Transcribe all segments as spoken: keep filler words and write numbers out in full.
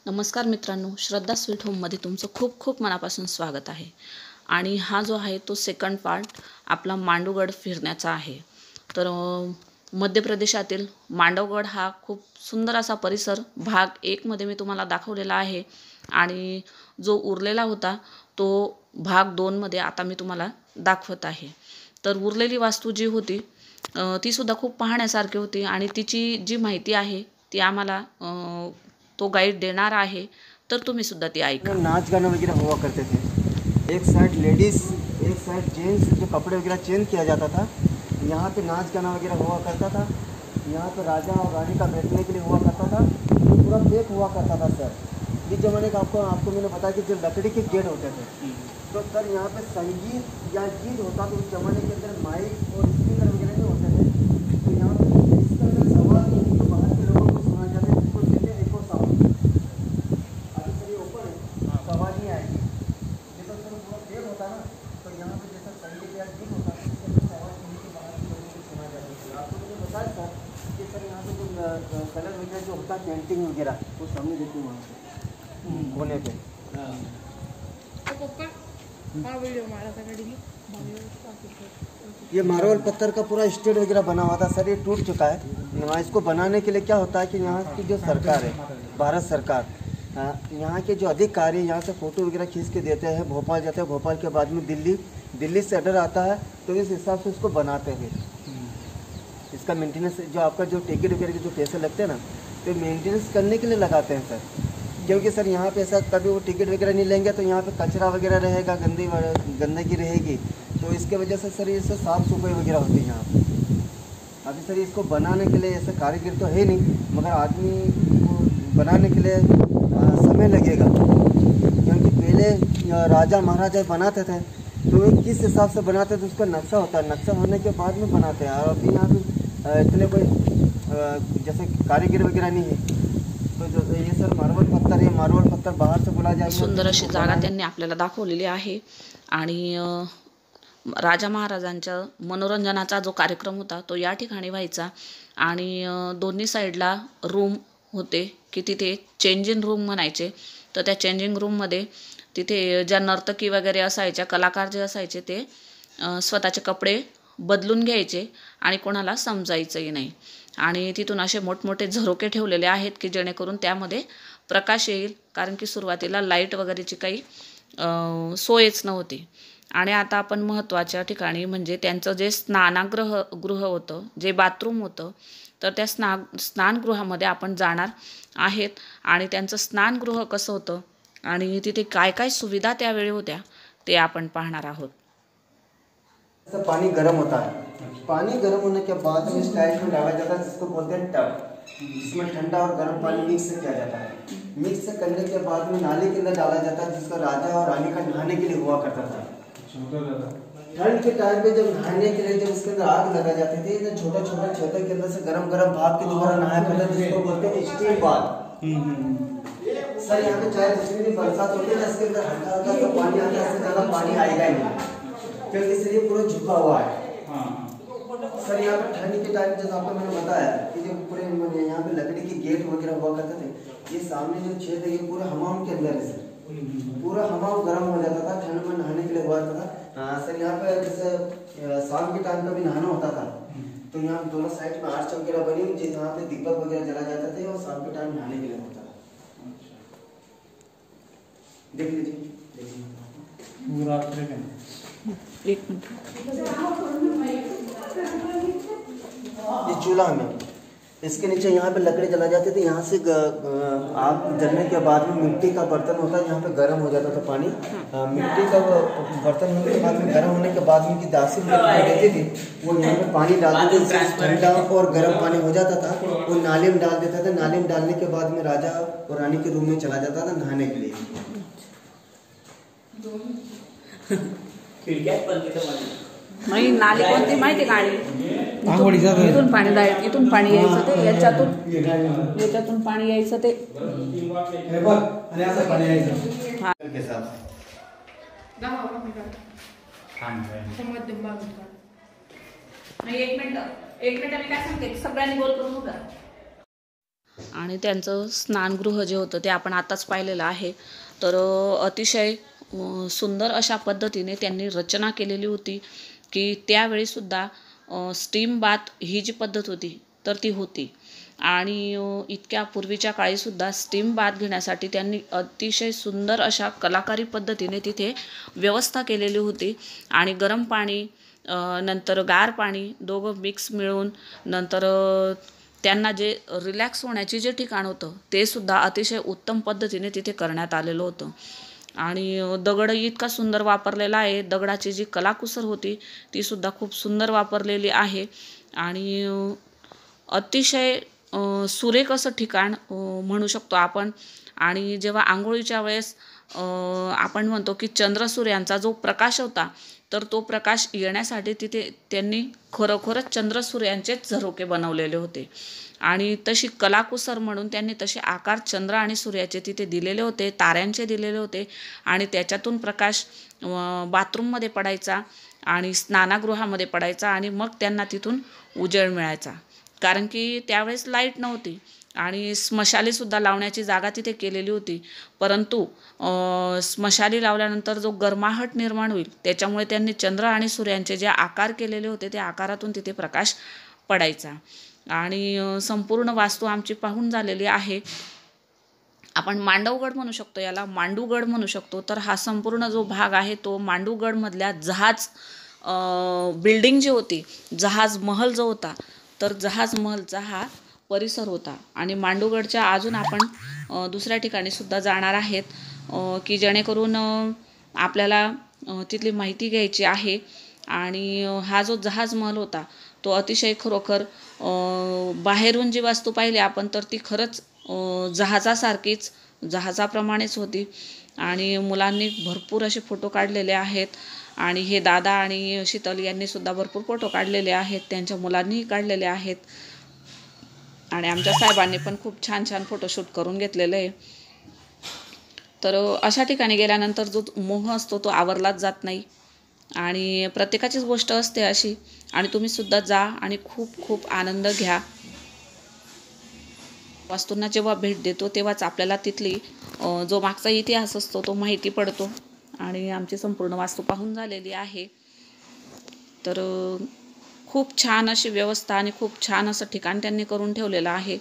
नमस्कार मित्रांनो, श्रद्धा स्वीट होममध्ये तुमचं खूप खूप मनापासून स्वागत आहे। आणि हा जो आहे तो सेकंड पार्ट आपला मांडवगड फिरण्याचा आहे। तर मध्य प्रदेशातील मांडवगड हा खूप सुंदर असा परिसर भाग एक मध्ये मी तुम्हाला दाखवलेला आहे आणि जो उरलेला होता तो भाग दोन मध्ये आता मी तुम्हाला दाखवत आहे। तर उरलेली वास्तू जी होती ती सुद्धा खूप पाहण्यासारखी होती आणि तिची जी माहिती आहे ती आम्हाला तो गाइड देणार आहे, तर तुम्ही सुद्धा ती ऐका। नाच गाना वगैरह हुआ करते थे। एक साइड लेडीज़ एक साइड जेंट्स जो कपड़े वगैरह चेंज किया जाता था। यहाँ पे नाच गाना वगैरह हुआ करता था। यहाँ पे राजा और रानी का बैठने के लिए हुआ करता था। तो पूरा फेक हुआ करता था सर। इस ज़माने का आपको आपको मैंने बताया कि जो लकड़ी के गेट होते थे, तो सर यहाँ पे संगीत या गीत होता तो उस ज़माने के अंदर माइक और स्पीकर वगैरह नहीं होते थे। तो यहाँ पे इसका अंदर सवाल तो बाहर के लोगों को सुना जाता है, जिसको कहते हैं एको साउंड। अभी सर ये ओपन है, तो आवाज़ नहीं आएगी। जैसा सर पूरा फेक होता ना, तो यहाँ पे जैसा संगीत या गीत होता है उसके अंदर आवाज़ सुनने के बाहर के लोगों को सुना जाती है। आपको मैंने बताया था कि सर यहाँ पे जो कलर वगैरह जो होता है पेंटिंग वगैरह वो सामने देखिए वहाँ पे कोने पे। ये मार्बल पत्थर का पूरा स्टेट वगैरह बना हुआ था सर, ये टूट चुका है। यहाँ इसको बनाने के लिए क्या होता है कि यहाँ की जो सरकार है, भारत सरकार, यहाँ के जो अधिकारी यहाँ से फ़ोटो वगैरह खींच के देते हैं, भोपाल जाते हैं, भोपाल के बाद में दिल्ली, दिल्ली से ऑर्डर आता है, तो इस हिसाब से इसको बनाते हैं। इसका मेंटेनेंस जो आपका जो टिकट वगैरह के जो पैसे लगते हैं ना, तो मेंटेनेंस करने के लिए लगाते हैं सर। क्योंकि सर यहाँ पे ऐसा कभी वो टिकट वगैरह नहीं लेंगे तो यहाँ पे कचरा वगैरह रहेगा, गंदी गंदगी रहेगी, तो इसके वजह से सर ये साफ़ सफाई वगैरह होती है यहाँ पे। अभी सर इसको बनाने के लिए ऐसे कारीगर तो है नहीं, मगर आदमी को बनाने के लिए आ, समय लगेगा। क्योंकि पहले राजा महाराजा बनाते थे तो वे किस हिसाब से बनाते थे उसका नक्शा होता है, नक्शा होने के बाद में बनाते हैं। और अभी यहाँ पे इतने कोई जैसे कारीगर वगैरह नहीं है, तो जो ये सर मार्बल पत्थर है, मार्बल पत्थर बाहर से बोला जाएगा। सुंदर अशी जागा त्यांनी आपल्याला दाखवलेली आहे आणि राजा महाराजांच्या मनोरंजनाचा जो कार्यक्रम होता तो या ठिकाणी व्हायचा आणि दोन्ही साइडला रूम होते की तिथे चेंजिंग रूम म्हणायचे। तर त्या चेंजिंग रूममध्ये तिथे ज्या नर्तकी वगैरे असायच्या, कलाकार जे असायचे ते स्वतःचे कपडे बदलून घ्यायचे आणि कोणाला समजायचंही नाही। आणि तिथून असे मोठमोठे झरोके ठेवलेले आहेत की जेणेकरून त्यामध्ये प्रकाश येईल, कारण की सुरुवातीला लाईट वगैरेची काही सोयच नव्हती। आणि आता आपण महत्त्वाच्या ठिकाणी म्हणजे त्यांचं जे स्नानगृह गृह होतं, जे बाथरूम होतं, तर त्या स्ना स्नानगृहामध्ये आपण जाणार आहेत आणि त्यांचं स्नानगृह कसं होतं आणि तिथे काय काय सुविधा त्यावेळी होत्या ते आपण पाहणार आहोत। पानी गर्म होता है, पानी गर्म होने के बाद में इस टाइप में डाला जाता है जिसको बोलते हैं टब, जिसमें ठंडा और गर्म पानी मिक्स किया जाता है। मिक्स करने के बाद में नाली के अंदर डाला जाता है, जिसका राजा और रानी का नहाने के लिए हुआ करता था। ठंड के टाइम पे जब नहाने के लिए जब इसके अंदर आग लगा जाती थी तो छोटा छोटा छेदों के अंदर से गर्म गर्म भाप के द्वारा नहाया करते थे, जिसको बोलते हैं स्टीम बाथ। सर यहाँ पे चाहे जितनी भी बरसात होती है ना, इसके अंदर हल्का हल्का सा पानी आता है, इससे ज़्यादा पानी आएगा ही नहीं, क्योंकि इससे ये पूरा झुका हुआ है। सर यहाँ पे ठंड के टाइम जैसे आपको मैंने बताया कि जो पूरे यहाँ पे लकड़ी के गेट वगैरह हुआ करते थे, ये सामने जो छेद है ये पूरे हमाम के अंदर है सर। पूरा हमाम गर्म हो जाता था, ठंड में नहाने के लिए हुआ था। हाँ सर, यहाँ पे जैसे शाम के टाइम का भी नहाना होता था, तो यहाँ दोनों साइड में आर्च वगैरह बनी हुई, जहाँ पे दीपक वगैरह जला जाते थे और शाम के टाइम नहाने के लिए होता था। देख लीजिए एक मिनट, ये चूल्हा में इसके नीचे यहाँ पे लकड़ी जला जाती थी, यहाँ से आग जलने के बाद में मिट्टी का बर्तन होता है, यहाँ पे गर्म हो जाता था पानी। आ, मिट्टी का बर्तन होने के बाद में गर्म होने के बाद में की दासी देती थी, वो यहाँ पे पानी डालते थे, ठंडा और गर्म पानी हो जाता था, वो नाली में डाल देता था। नाली में डालने के बाद में राजा और रानी के रूम में चला जाता था नहाने के लिए। नाही, नाली कोणती माहिती गाडी इथून पाणी जायचं, इथून पाणी यायचं ते याच्यातून याच्यातून पाणी यायचं ते आणि असं पाणी यायचं हां के साथ। एक मिनिट एक मिनिट मी काय सांगते, सगळ्यांनी बोल करून उभा। आणि त्यांचं स्नानगृह जे होतं ते आपण आताच पाहिलेलं आहे. तर अतिशय सुंदर अशा पद्धतीने त्यांनी रचना केलेली होती की त्यावेळीसुद्धा स्टीम बाथ ही जी पद्धत होती तर ती होती. आणि इतक्या पूर्वीच्या काळीसुद्धा स्टीम बाथ घेण्यासाठी त्यांनी अतिशय सुंदर अशा कलाकारी पद्धतीने तिथे व्यवस्था केलेली होती. आणि गरम पाणी नंतर गार पाणी दोघं मिक्स मिळून नंतर त्यांना जे रिलॅक्स होण्याचे जे ठिकाण होतं ते सुद्धा अतिशय उत्तम पद्धतीने तिथे करण्यात आलेलं होतं. आणि दगड इतका सुंदर वापरलेला आहे. दगडाची जी कलाकुसर होती ती सुद्धा खूप सुंदर वापरलेली आहे. आणि अतिशय सुरेख असं ठिकाण म्हणू शकतो आपण. आणि जेव्हा आंघोळीच्या वेळेस आपण म्हणतो की चंद्र सूर्यांचा जो प्रकाश होता तर तो प्रकाश येण्यासाठी तिथे त्यांनी खरोखरच चंद्र सूर्यांचेच झरोके बनवलेले होते. आणि तशी कलाकुसर म्हणून त्यांनी तसे आकार चंद्र आणि सूर्याचे तिथे दिलेले होते, ताऱ्यांचे दिलेले होते. आणि त्याच्यातून प्रकाश बाथरूममध्ये पडायचा आणि स्नानागृहामध्ये पडायचा आणि मग त्यांना तिथून उजेड मिळायचा. कारण की त्यावेळेस लाईट नव्हती आणि स्मशालीसुद्धा लावण्याची जागा तिथे केलेली होती. परंतु स्मशाली लावल्यानंतर जो गरमाहट निर्माण होईल त्याच्यामुळे त्यांनी चंद्र आणि सूर्यांचे जे आकार केलेले होते त्या आकारातून तिथे प्रकाश पडायचा. आणि संपूर्ण वास्तू आमची पाहून झालेली आहे. आपण मांडवगड म्हणू शकतो, याला मांडूगड म्हणू शकतो. तर हा संपूर्ण जो भाग आहे तो मांडूगडमधल्या जहाज बिल्डिंग जी होती, जहाज महल जो होता तर जहाज महलचा हा परिसर होता. आणि मांडूगडच्या अजून आपण दुसऱ्या ठिकाणी सुद्धा जाणार आहेत की जेणेकरून आपल्याला तिथली माहिती घ्यायची आहे. आणि हा जो जहाज महल होता तो अतिशय खरोखर बाहेरून जी वास्तू पाहिली आपण तर ती खरंच जहाजासारखीच जहाजाप्रमाणेच होती. आणि मुलांनी भरपूर असे फोटो काढलेले आहेत. आणि हे दादा आणि शीतल यांनी सुद्धा भरपूर फोटो काढलेले आहेत, त्यांच्या मुलांनीही काढलेले आहेत. आणि आमच्या साहेबांनी पण खूप छान छान फोटोशूट करून घेतलेलं आहे. तर अशा ठिकाणी गेल्यानंतर जो मोह असतो तो आवरलाच जात नाही. आणि प्रत्येकाचीच गोष्ट असते अशी. आणि तुम्ही सुद्धा जा आणि खूप खूप आनंद घ्या. वास्तूंना जेव्हा भेट देतो तेव्हाच आपल्याला तिथली जो मागचा इतिहास असतो तो माहिती पडतो. आणि आमची संपूर्ण वास्तू पाहून झालेली आहे. तर खूप छान अशी व्यवस्था आणि खूप छान असं ठिकाण त्यांनी करून ठेवलेलं आहे.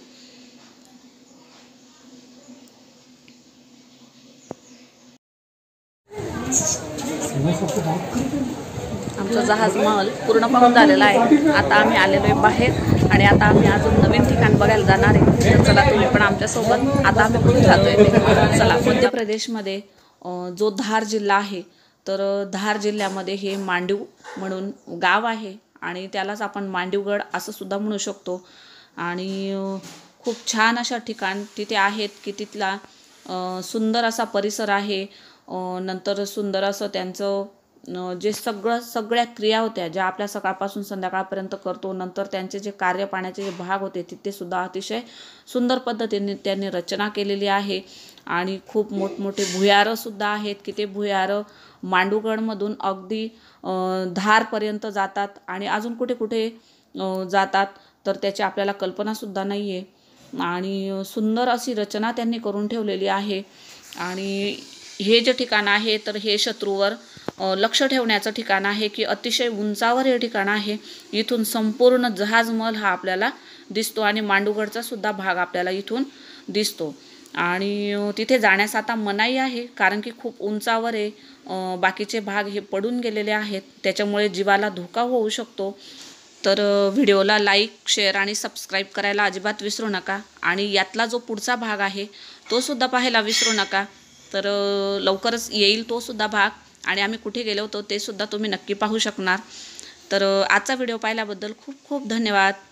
आमचा जहाज महल पूर्ण पाहून झालेला आहे. आता आम्ही आलेलो आहे बाहेर आणि आता आम्ही अजून नवीन ठिकाण बघायला जाणार आहे. तर चला तुम्ही पण आमच्यासोबत. आता आम्ही कुठे जातोय ते चला. मध्य प्रदेशमध्ये जो धार जिल्हा आहे तर धार जिल्ह्यामध्ये हे मांडव म्हणून गाव आहे आणि त्यालाच आपण मांडवगड असं सुद्धा म्हणू शकतो. आणि खूप छान अशा ठिकाण तिथे आहेत की तिथला सुंदर असा परिसर आहे. नंतर सुंदर असं त्यांचं जे सगळं सगळ्या क्रिया होत्या ज्या आपल्या सकाळपासून संध्याकाळपर्यंत करतो, नंतर त्यांचे जे कार्य पाण्याचे जे भाग होते तिथे सुद्धा अतिशय सुंदर पद्धतीने त्यांनी रचना केलेली आहे. आणि खूप मोठमोठे भुयारंसुद्धा आहेत की ते भुयारं मांडूगडमधून अगदी धारपर्यंत जातात आणि अजून कुठे कुठे जातात तर त्याची आपल्याला कल्पनासुद्धा नाही आहे. आणि सुंदर अशी रचना त्यांनी करून ठेवलेली आहे. आणि हे जे ठिकाण आहे तर हे शत्रूवर लक्ष ठेवण्याचं ठिकाण आहे की अतिशय उंचावर हे ठिकाण आहे. इथून संपूर्ण जहाजमहल हा आपल्याला दिसतो आणि मांडूगडचा सुद्धा भाग आपल्याला इथून दिसतो. आणि तिथे जाण्यास आता मनाई आहे कारण की खूप उंचावर आहे. बाकीचे भाग हे पडून गेलेले आहेत त्याच्यामुळे जीवाला धोका होऊ शकतो. तर व्हिडिओला लाईक, शेअर आणि सबस्क्राईब करायला अजिबात विसरू नका. आणि यातला जो पुढचा भाग आहे तो सुद्धा पाहायला विसरू नका. तर लवकरच येईल तो सुद्धा भाग आणि आम्ही कुठे गेलो होतो ते सुद्धा तुम्ही नक्की पाहू शकणार. तर आजचा व्हिडिओ पाहिल्याबद्दल खूप खूप धन्यवाद.